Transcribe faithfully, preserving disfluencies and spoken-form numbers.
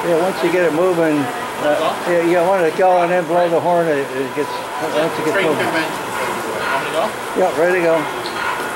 Yeah, once you get it moving, uh, yeah, you want to go and then blow the horn. It, it gets once it gets moving. Yeah, ready to go.